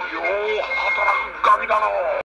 う働くガキだのう。